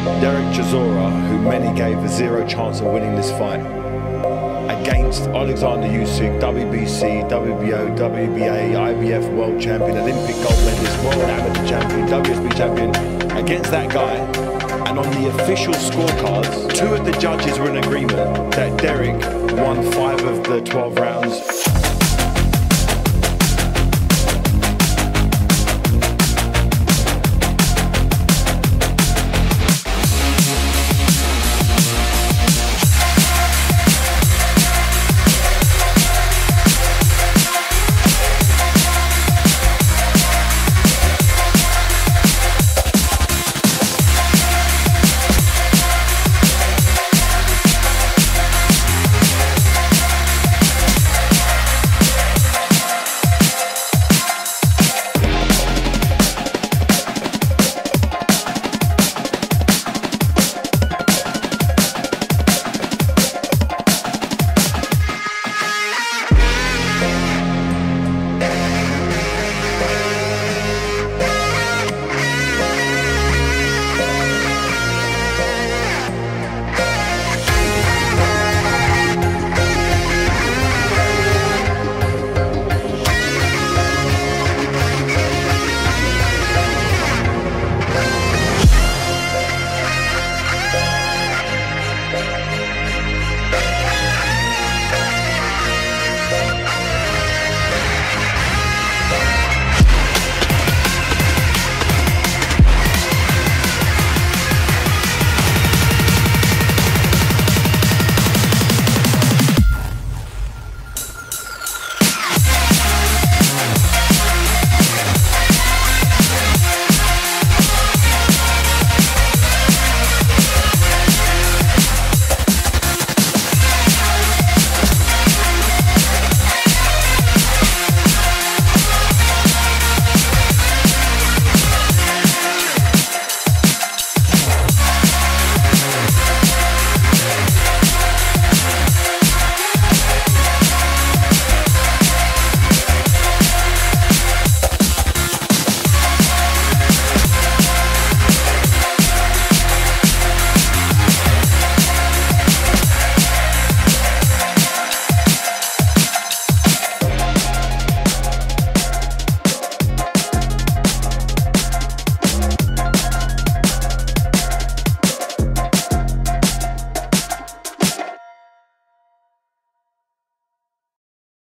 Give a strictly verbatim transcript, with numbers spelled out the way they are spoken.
Derek Chisora, who many gave a zero chance of winning this fight, against Alexander Usyk, W B C, W B O, W B A, I B F world champion, Olympic gold medalist, world amateur champion, W S B champion, against that guy. And on the official scorecards, two of the judges were in agreement that Derek won five of the twelve rounds.